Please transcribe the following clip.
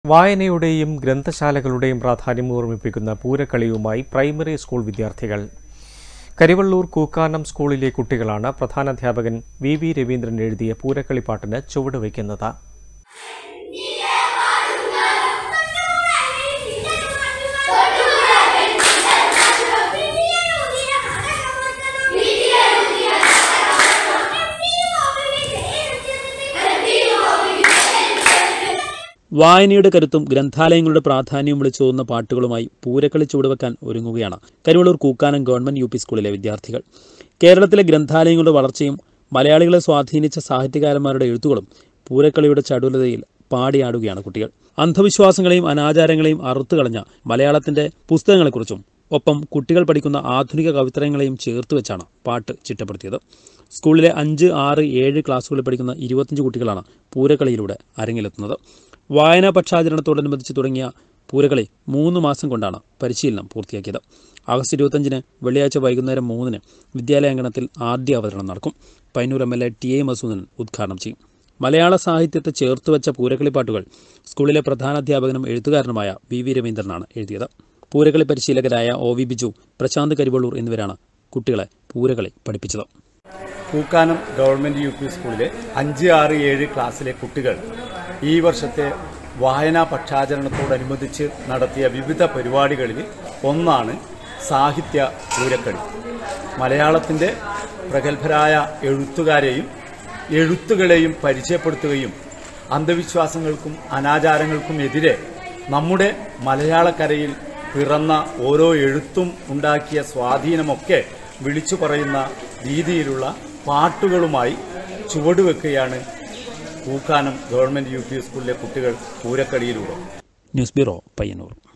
വായനയുടെയും ഗ്രന്ഥശാലകളുടെയും പ്രാധാന്യം ഓർമ്മിപ്പിക്കുന്ന പൂരക്കളിയുമായി primary school വിദ്യാർത്ഥികൾ. കരിവള്ളൂർ കൂക്കാനം സ്കൂളിലെ കുട്ടികളാണ് പ്രധാനാധ്യാപകൻ വി രവീന്ദ്രൻ എഴുതിയ പൂരക്കളിപ്പാട്ടിന് ചുവടുവയ്ക്കുന്നത്. വായനയുടെ കരുത്തും ഗ്രന്ഥാലയങ്ങളുടെ പ്രാധാന്യവും വിളിച്ചോതുന്ന പാട്ടുകളുമായി പൂരക്കളി ചുവടുവെക്കാൻ ഒരുങ്ങുകയാണ് കരിവള്ളൂർ കൂക്കാനം ഗവൺമെന്റ് UP സ്കൂളിലെ വിദ്യാർത്ഥികൾ. കേരളത്തിലെ ഗ്രന്ഥാലയങ്ങളുടെ വളർച്ചയും മലയാളികളെ സ്വാധീനിച്ച സാഹിത്യകാരന്മാരുടെ എഴുത്തുകളും പൂരക്കളിയുടെ ചടുലതയിൽ പാടിയാടുകയാണ് കുട്ടികൾ. അന്ധവിശ്വാസങ്ങളെയും അനാചാരങ്ങളെയും അറുത്തുകളഞ്ഞ മലയാളത്തിന്റെ പുസ്തകങ്ങളെക്കുറിച്ചും ഒപ്പം കുട്ടികൾ പഠിക്കുന്ന ആധുനിക കവിത്രയങ്ങളെയും ചേർത്തുവെച്ചാണ് പാട്ട് ചിട്ടപ്പെടുത്തിയത്. സ്കൂളിലെ 5, 6, 7 ക്ലാസ്സുകളിൽ പഠിക്കുന്ന 25 കുട്ടികളാണ് പൂരക്കളിയിലൂടെ അരങ്ങിലെത്തുന്നത്. വായനാ പക്ഷാചരണത്തോടനുബന്ധിച്ച് തുടങ്ങിയ പൂരക്കളി 3 മാസം കൊണ്ടാണ് പരിശീലനം പൂർത്തിയാക്കിയത്. ആഗസ്റ്റ് 25 വെള്ളിയാഴ്ച വൈകുന്നേരം 3 വിദ്യാലയാങ്കണത്തിൽ ആദ്യ അവതരണം നടക്കും. പയ്യന്നൂർ MLA TA മസൂദൻ ഉദ്ഘാടനം ചെയ്യും. മലയാള സാഹിത്യത്തെ ചേർത്തുവെച്ച പൂരക്കളിപ്പാട്ടുകൾ സ്കൂളിലെ പ്രധാനാധ്യാപകനും എഴുത്തുകാരനുമായ വി രവീന്ദ്രനാണ് എഴുതിയത്. പൂരക്കളി പരിശീലകരായ OV ബിജു, പ്രശാന്ത് കരിവള്ളൂർ എന്നിവരാണ് കുട്ടികളെ പൂരക്കളി പഠിപ്പിച്ചത്. കൂക്കാനം ഗവൺമെന്റ് UP സ്കൂളിലെ 5, 6, 7 ക്ലാസ്സിലെ കുട്ടികൾ ഈ വർഷത്തെ വായനാ പക്ഷാചരണത്തോടനുബന്ധിച്ച് നടത്തിയ വിവിധ പരിപാടികളിൽ ഒന്നാണ് സാഹിത്യ പൂരക്കളി. മലയാളത്തിൻ്റെ പ്രഗത്ഭരായ എഴുത്തുകാരെയും എഴുത്തുകളെയും പരിചയപ്പെടുത്തുകയും അന്ധവിശ്വാസങ്ങൾക്കും അനാചാരങ്ങൾക്കും എതിരെ നമ്മുടെ മലയാളക്കരയിൽ പിറന്ന ഓരോ എഴുത്തും ഉണ്ടാക്കിയ സ്വാധീനമൊക്കെ വിളിച്ചു പറയുന്ന രീതിയിലുള്ള പാട്ടുകളുമായി ചുവടുവെക്കുകയാണ് കൂക്കാനം ഗവൺമെന്റ് UP സ്കൂളിലെ കുട്ടികൾ പൂരക്കളിയിലൂടെ. News bureau, Payyanur.